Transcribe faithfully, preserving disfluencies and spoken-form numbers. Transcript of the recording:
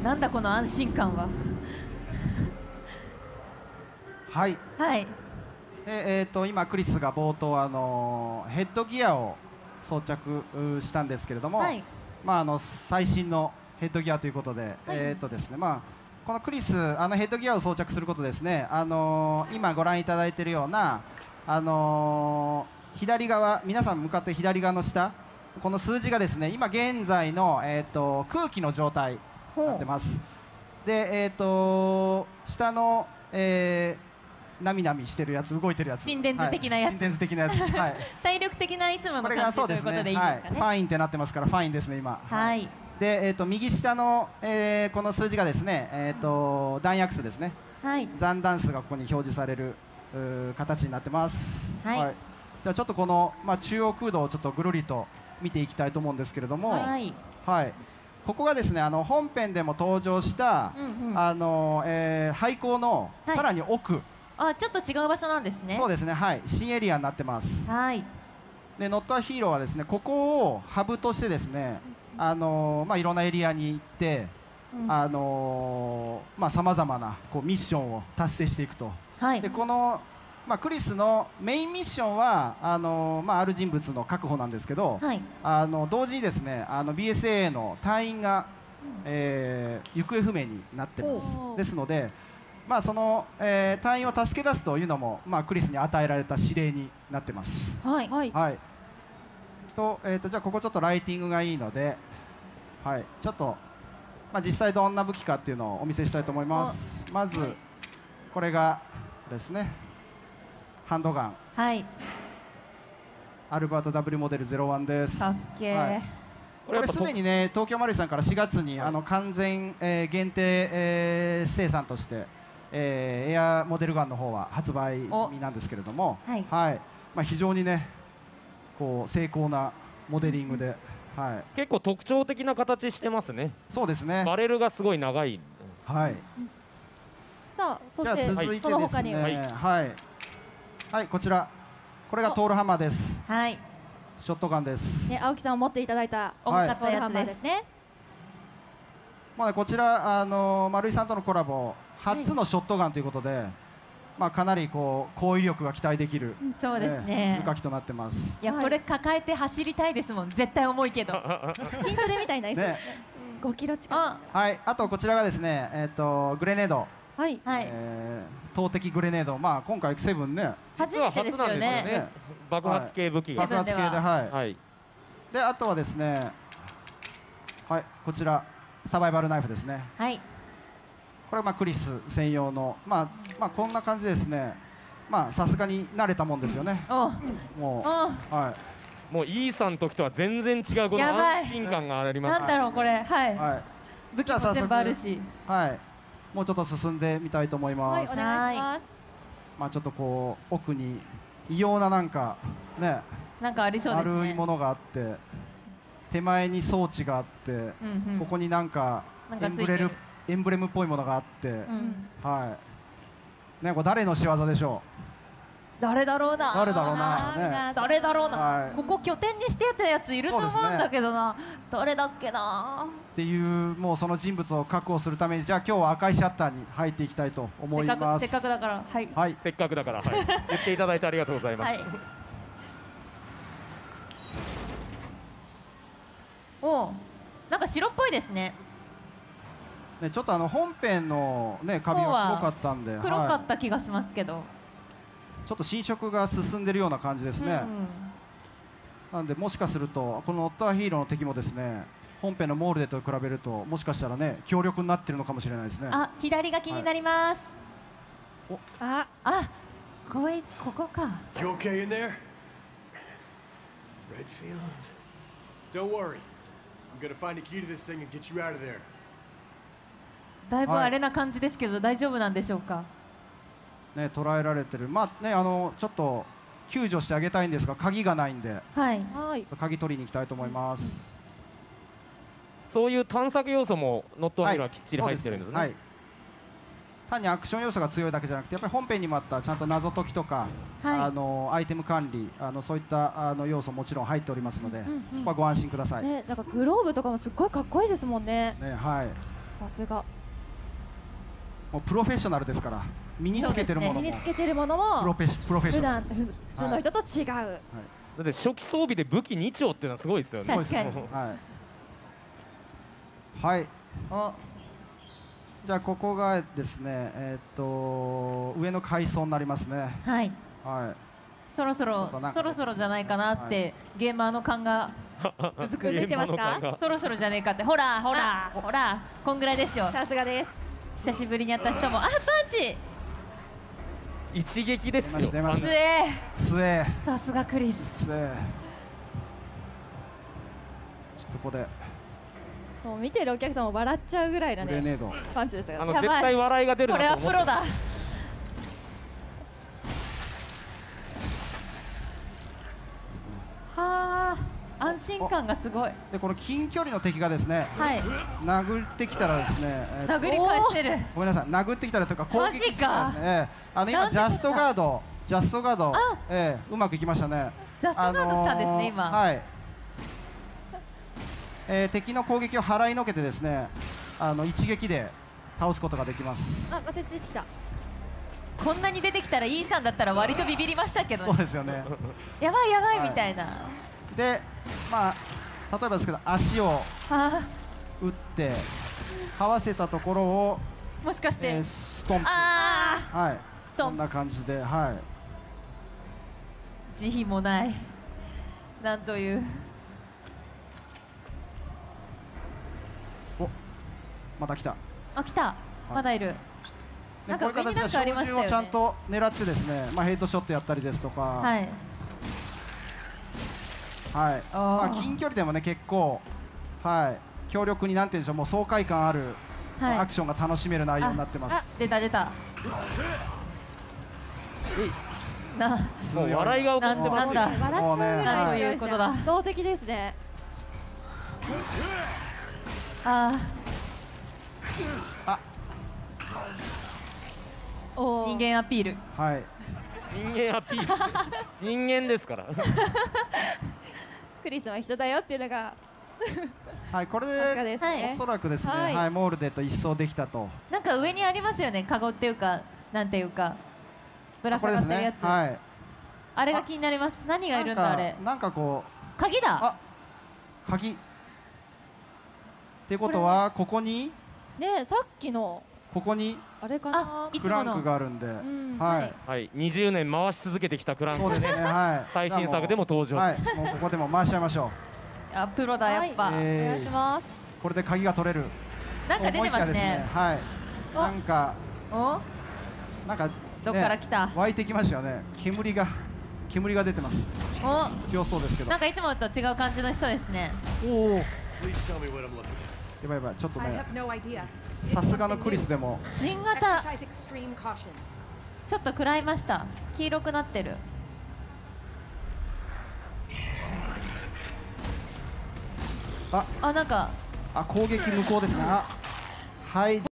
なんだこの安心感は。 はい。 はい。 でえー、と今クリスが冒頭、あのヘッドギアを装着したんですけれども、はい、まあ、あの最新のヘッドギアということで、はい、えーとですね、まあ、このクリスあのヘッドギアを装着することですね、あのー、今ご覧いただいているような、あのー、左側、皆さん向かって左側の下、この数字がですね今現在の、えー、と空気の状態になってます。で、えー、と下の、えーなみなみしてるやつ、動いてるやつ、 心電図的なやつ、 はい、心電図的なやつ、はい、 体力的ないつもの感じということでいいですかね。はい、 ファインってなってますから、ファインですね今。 はい。 で、えっ、ー、と右下の、えー、この数字がですね、えっ、ー、と弾薬数ですね。はい。残弾数がここに表示される形になってます。はい。はい、じゃあちょっとこのまあ中央空洞をちょっとぐるりと見ていきたいと思うんですけれども、はい。はい。ここがですね、あの本編でも登場した、うんうん、あの、えー、廃校のさらに奥。はい、 あ、ちょっと違う場所なんですね。 そうですね、はい、新エリアになってます。はい。で、ノットアヒーローはですね、ここをハブとしてですね、あのー、まあいろんなエリアに行って、うん、あのー、まあさまざまなこうミッションを達成していくと。はい。で、このまあクリスのメインミッションはあのー、まあある人物の確保なんですけど、はい、あの同時にですね、あの ビーエスエー の隊員が、えー、行方不明になってます。ですので。まあそのえー、隊員を助け出すというのも、まあ、クリスに与えられた指令になってます。はい、はいはい、とえー、とじゃあここちょっとライティングがいいので、はい、ちょっと、まあ、実際どんな武器かっていうのをお見せしたいと思います。まず、はい、これがですねハンドガン、はい、アルバート ダブリュー モデルゼロワンです。かっけー、はい、これすでにね東京マルシさんからしがつに、はい、あの完全、えー、限定、えー、生産としてえー、エアモデルガンの方は発売日なんですけれども、はいはい、まあ、非常にねこう精巧なモデリングで、はい、 結構特徴的な形してますね。 そうですね、 バレルがすごい長い、 はい、 さあそして続いてですね、はい、はいはい、こちらこれがトールハンマーです。はい、ショットガンです、 ね、青木さん持っていただいた重かったやつですね。 まあ、こちらあの丸井さんとのコラボ初のショットガンということで、はい、まあかなりこう攻撃力が期待できる、 そうですね、 武器となってます。 いや、これ抱えて走りたいですもん。絶対重いけど筋トレみたいな、ね、ごキロ近く。 はい、あとこちらがですね、えっ、ー、とグレネード、はい、えー、投擲グレネード、まあ今回セブンね初めてですよね、 爆発系武器が、 爆発系で、はい、はい、であとはですね、はい、こちらサバイバルナイフですね。はい、これはまあクリス専用の、まあまあこんな感じですね。まあさすがに慣れたもんですよね。もう、はい、もうイーサンの時とは全然違うこの安心感があります。 なんだろうこれ、はい。はい、武器も全部あるし、 はい、もうちょっと進んでみたいと思います。 はい、お願いします。 まあちょっとこう奥に異様ななんかね、 なんかありそうですね。 丸いものがあって、手前に装置があって、うんうん、ここになんかエンブレルエンブレムっぽいものがあって、うん、はい、ね、これ誰の仕業でしょう。誰だろうな。 誰だろうな。 ね、誰だろうな、はい。ここ拠点にしてたやついると思うんだけどな。ね、誰だっけな。 っていうもうその人物を確保するために、じゃあ今日は赤いシャッターに入っていきたいと思います。 せっかくだから、はい。 はい、せっかくだから、はい、言っていただいてありがとうございます。はい、 お、なんか白っぽいですね。 ね、ちょっとあの本編のねカビが黒かったんで、 黒かった気がしますけど、はい、 ちょっと新色が進んでるような感じですね。うんうん、なんでもしかするとこのノットアヒーローの敵もですね、本編のモールデと比べるともしかしたらね強力になってるのかもしれないですね。 あ、左が気になります。はい、お、あ、あ、こいここか。You okay in there? Redfield? Don't worry. I'm gonna find a key to this thing and get you out of there. だいぶあれな感じですけど、はい、大丈夫なんでしょうか。 ね、捉えられてる。まあね、あのちょっと救助してあげたいんですが鍵がないんで、はい、鍵取りに行きたいと思います。 そういう探索要素もノットアヒーローはきっちり入ってるんですね。はい、 単にアクション要素が強いだけじゃなくて、やっぱり本編にもあったちゃんと謎解きとか、はい、あのアイテム管理、あのそういったあの要素もちろん入っておりますので、うんうんうん、そこはご安心ください。 ね、なんかグローブとかもすっごいかっこいいですもんね。 ね、はい。 さすが。 もうプロフェッショナルですから、身につけてるものも、 身につけてるものプロもフェッシプロフェッシ普ョナル段普通の人と違う。 だって初期装備で武器に丁っていうのはすごいですよね。 確かに。 はい、はい、 おじゃあここがですね、えー、っと上の階層になりますね。 はい、 はい、 そろそろそろそろじゃないかなって、はい、ゲーマーの勘がうずくづいてますか。 そろそろじゃねえかって、ほらほらほら、こんぐらいですよ。 さすがです。 久しぶりにやった人も、あ、パンチ一撃ですよ。 すえすえ、 さすがクリス。 すえ、ちょっとここでもう見てるお客さんも笑っちゃうぐらいのねグレネードパンチですよ。 あの絶対笑いが出るなと思って。 これはプロだ。はあ、安心感がすごい。 でこの近距離の敵がですね、 はい、 殴ってきたらですね、えー、 殴り返してる。 ごめんなさい、殴ってきたらというか攻撃してきたらですね、えー、あの今ジャストガードジャストガード、えー、うまくいきましたね。 ジャストガードしたんですね、今。 はい、えー、敵の攻撃を払いのけてですね、あの一撃で倒すことができます。 あ、また出てきた。 こんなに出てきたらイーさんだったら割とビビりましたけど、ね、 そうですよね。 やばいやばいみたいな。はい、 で、まあ例えばですけど足を打って這わせたところをもしかして、えー、 ストンプ、 ああ、はい、こんな感じで、はい、 慈悲もない、なんという。 お、また来た。 あ、来た、まだいる。 ね、こういう形で照準をちゃんと狙ってですね、まあ、ヘイトショットやったりですとか、はい、はい、まあ、近距離でもね結構、はい、強力になんていうんでしょう、もう爽快感ある、はい、アクションが楽しめる内容になってます。 あ、出た出た。 な、もう笑いが起こってますよ。 なんだ、笑っちゃうぐらいということだ。 動的ですね。 ああ。 人間アピール。 はい。 人間アピール。人間ですから。 クリスは人だよっていうのが。 はい、これで、 ね、 おそらくですね、はい、はい、モールデと一掃できたと。 なんか上にありますよね、カゴっていうか、なんていうか。ぶら下がってるやつ。 ね、はい。 あれが気になります。何がいるんだあれ。 なんかこう。鍵だ。 あ、鍵。ってことはここに。 ね、さっきの。 ここにあれかな、 クランクがあるんで、はいはい、にじゅうねん回し続けてきたクランク、 そうですね、はい、 最新作でも登場、 はい、もうここでも回しちゃいましょう。あ、プロだやっぱ。 お願いします。 これで鍵が取れる。 なんか出てますね。 はい。なんか、 お、 なんかどっから来た？ 湧いてきましたよね。煙が煙が出てます。 お、 強そうですけど。 なんかいつもと違う感じの人ですね。 おお。やばいやばい、ちょっとね。さすがのクリスでも新型ちょっと食らいました。黄色くなってる。 ああ、なんかあ、攻撃無効ですね。あ、はい。